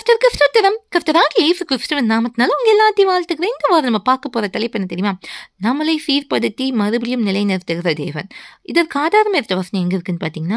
கர்த்தருக்கு ஸ்தோத்திரம். கர்த்தராகிய இயேசு கிறிஸ்துவின் நாமத்தினால உங்க எல்லாத்தையும் வாழ்த்துக்கிறேன். இந்த வாரம் நம்ம பார்க்க போற தலைப்பு என்ன தெரியுமா? நம்மளை சீர்படுத்தி மறுபடியும் நிலைநிறுத்துகிற தேவன். இதற்கு ஆதாரம் எடுத்த வசனம் எங்க இருக்குன்னு பார்த்தீங்கன்னா,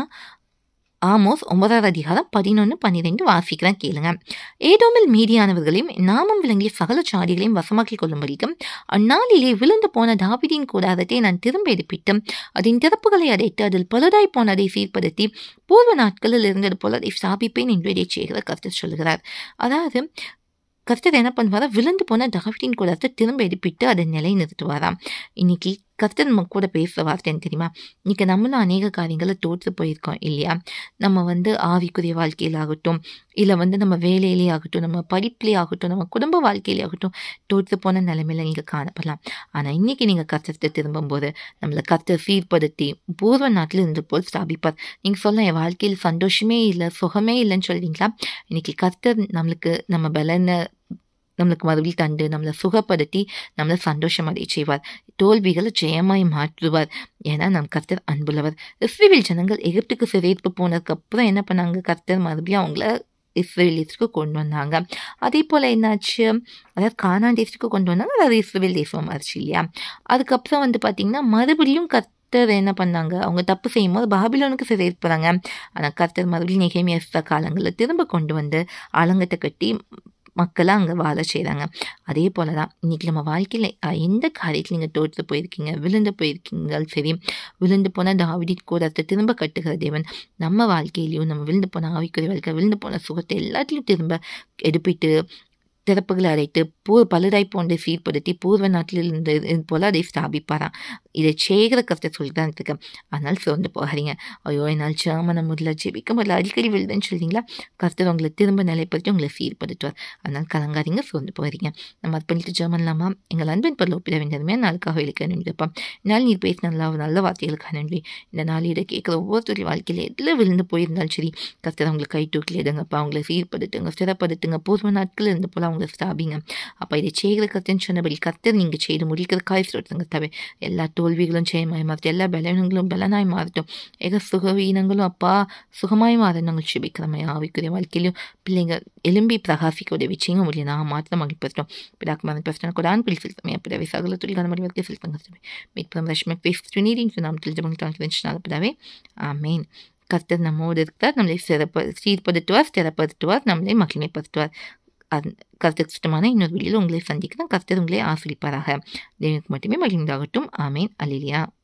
ஆமோஸ் 9 அதிகாரம் 11, 12 வாசிக்கிறேன் கேளுங்க. ஏதோமில் மீதியானவர்களையும் நாமம் விளங்கிய சகல சாதிகளையும் வசமாக்கிக் கொள்ளும்படிக்கும் அந்நாளிலே விழுந்து போன தாவீதின் கூடாரத்தை நான் திரும்ப எடுப்பிட்டு அதன் திறப்புகளை அடைத்து அதில் பழுதாய் போனதை சீர்படுத்தி பூர்வ நாட்களில் இருந்தது போல அதை ஸ்தாபிப்பேன் என்று இதை செய்கிற கர்த்தர் சொல்கிறார். அதாவது கர்த்தர் என்ன பண்ணுவாரா, விழுந்து போன தாவீதின் கூடாரத்தை திரும்ப எடுப்பிட்டு அதை நிலை நிறுத்துவாராம். இன்னைக்கு கர்த்தர் நம்ம கூட பேசுகிற வார்த்தைன்னு தெரியுமா? இன்னைக்கு நம்மளும் அநேக காரியங்களை தோற்று போயிருக்கோம் இல்லையா? நம்ம ஆவிக்குரிய வாழ்க்கையில் ஆகட்டும், இல்லை நம்ம வேலையிலே ஆகட்டும், நம்ம படிப்பிலே ஆகட்டும், நம்ம குடும்ப வாழ்க்கையிலே ஆகட்டும், தோற்று போன நிலைமையில நீங்கள் காணப்படலாம். ஆனால் இன்னைக்கு நீங்கள் கர்த்தத்தை திரும்பும்போது நம்மளை கர்த்தர் சீர்படுத்தி பூர்வ நாட்டில் இருந்து போல் ஸ்தாபிப்பார். நீங்கள் சொல்லலாம், என் வாழ்க்கையில் சந்தோஷமே இல்லை, சுகமே இல்லைன்னு சொல்றீங்களா? இன்னைக்கு கர்த்தர் நம்ம பலனை நம்மளுக்கு மறுபடியும் தந்து நம்மளை சுகப்படுத்தி நம்மளை சந்தோஷம் அடைய செய்வார். தோல்விகளை ஜெயமாய் மாற்றுவார். ஏன்னா நம் கர்த்தர் அன்புள்ளவர். இஸ்ரவேல் ஜனங்கள் எகிப்துக்கு சிறையிருப்பு போனதுக்கு அப்புறம் என்ன பண்ணாங்க? கர்த்தர் மறுபடியும் அவங்கள இஸ்ரவேல் தேசத்துக்கு கொண்டு வந்தாங்க. அதே போல் என்னாச்சு, அதாவது கானான் தேசத்துக்கு கொண்டு வந்தாங்க. அதாவது இஸ்ரவேல் தேசம் ஆச்சு இல்லையா? அதுக்கப்புறம் பார்த்தீங்கன்னா மறுபடியும் கர்த்தர் என்ன பண்ணாங்க, அவங்க தப்பு செய்யும் போது பாபிலோனுக்கு சிறையிருப்பாங்க. ஆனால் கர்த்தர் மறுபடியும் நெகேமியா எஸ்தா காலங்களில் திரும்ப கொண்டு வந்து அலங்கத்தை கட்டி மக்களை அங்கே வாழ செய்கிறாங்க. அதே போல தான் இன்றைக்கி நம்ம வாழ்க்கையில் எந்த காரியத்தில் நீங்கள் தோற்று போயிருக்கீங்க, விழுந்து போயிருக்கீங்க, சரி, விழுந்து போனால் தாவீதின் கூடாரத்தை திரும்ப கட்டுகிற தேவன் நம்ம வாழ்க்கையிலையும் நம்ம விழுந்து போன ஆவிக்குரிய வாழ்க்கை, விழுந்து போன சுகத்தை எல்லாத்தையும் திரும்ப எடுப்பிட்டு திறப்புகளை அடைத்து பழுதாய் போன்று சீர்படுத்தி பூர்வ நாட்டில் இருந்து போல அதை ஸ்தாபிப்பாராம். இதை செய்கிற கருத்தை சொல்லிதான் இருக்கேன். அதனால் சோர்ந்து போகாதீங்க. ஐயோ என்னால் ஜெர்மன முதல்ல ஜெபிக்க முதல்ல அடிக்கடி விழுதுன்னு சொல்லிங்களா? கருத்தர் உங்களை திரும்ப நிலைப்படுத்தி உங்களை சீர்படுத்துவார். அதனால் கலங்காதீங்க, சோர்ந்து போகிறீங்க. நம்ம அது பண்ணிட்டு ஜெர்மன்லாமா எங்கள் அன்பின் பொருள் ஒப்பிட வேண்டியதுமே நாளுக்காக இலக்க நினைப்போம். என்னால் நீ பேச நல்ல வார்த்தைகளுக்காக நன்றி. இந்த நாள் இதை கேட்குற ஒவ்வொருத்தருடைய வாழ்க்கையில் எதில் விழுந்து போயிருந்தாலும் சரி, கருத்தர் அவங்களை கை தூக்கி எடுங்கப்பா, அவங்களை சீர்படுத்துங்க, ஸ்திரப்படுத்துங்க, பூர்வ நாட்கள் இருந்து போல அவங்களை ஸ்தாபிங்க. அப்போ இதை செய்கிற கர்த்தர் சொன்னபடி கர்த்தர் நீங்கள் செய்து முடிக்கிற காய்ச்சல் தவிர எல்லா தோல்விகளும் ஜெயமாய் மாறட்டும், எல்லா பலவீனங்களும் பலனாய் மாறட்டும், சுகவீனங்களும் அப்பா சுகமாய் மாற நாங்கள் சுபிக்கிறோம். ஆவிக்குரிய வாழ்க்கையிலும் பிள்ளைங்க எலும்பி பிரகாசிக்க உதவி செய்யுங்க. முடியும் நான் மாற்றம் மகிழ்ப்படுத்தோம். பிதாக்குமாரன் பிரச்சனை கூட ஆண்பில் செலுத்தமே அப்படாவே சகல தொழில்கான மொழிவர்க்கை செலுத்தங்க. மீட்புறம் ரஷ்மி பேசி நீரின் நாமத்தில் ஜெபங்கள் ஆமேன். கர்த்தர் நம்மோடு இருக்கிறார். நம்மளை சீர்படுத்துவார், ஸ்திரப்படுத்துவார், நம்மளை மகிமைப்படுத்துவார். கர்த்தருக்கு சுத்தமான இன்னொரு வீடியோவில் உங்களை சந்திக்கிறேன். கர்த்தர் உங்களை ஆசிரிப்பாராக. தேவனுக்கு மட்டுமே மகிழ்ந்தாகட்டும். ஆமேன். அல்லேலூயா.